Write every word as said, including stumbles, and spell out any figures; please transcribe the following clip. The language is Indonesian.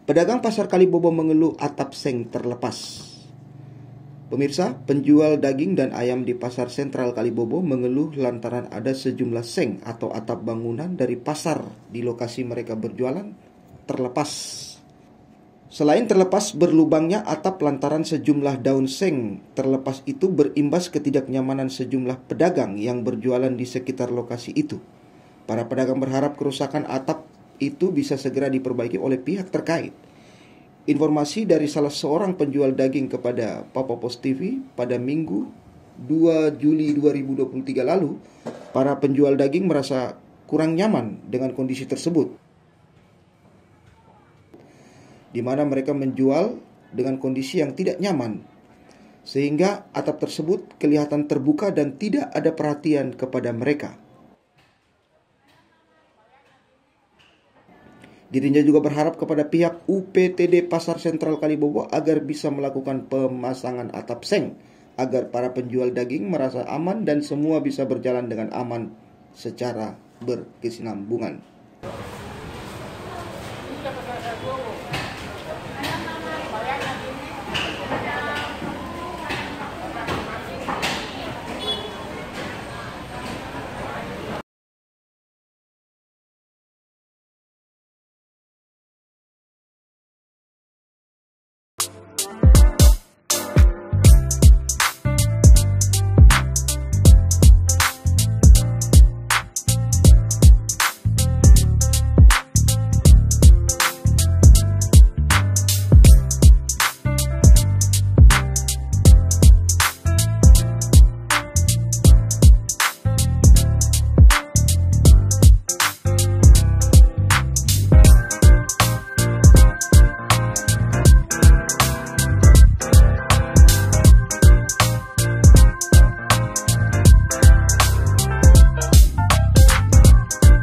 Pedagang pasar Kalibobo mengeluh atap seng terlepas. Pemirsa, penjual daging dan ayam di pasar sentral Kalibobo mengeluh lantaran ada sejumlah seng atau atap bangunan dari pasar di lokasi mereka berjualan terlepas. Selain terlepas berlubangnya atap lantaran sejumlah daun seng terlepas itu berimbas ketidaknyamanan sejumlah pedagang yang berjualan di sekitar lokasi itu. Para pedagang berharap kerusakan atap itu bisa segera diperbaiki oleh pihak terkait. Informasi dari salah seorang penjual daging kepada Papa Pos T V pada Minggu dua Juli dua ribu dua puluh tiga lalu, para penjual daging merasa kurang nyaman dengan kondisi tersebut, di mana mereka menjual dengan kondisi yang tidak nyaman, sehingga atap tersebut kelihatan terbuka dan tidak ada perhatian kepada mereka. Dirinya juga berharap kepada pihak U P T D Pasar Sentral Kalibobo agar bisa melakukan pemasangan atap seng, agar para penjual daging merasa aman dan semua bisa berjalan dengan aman secara berkesinambungan.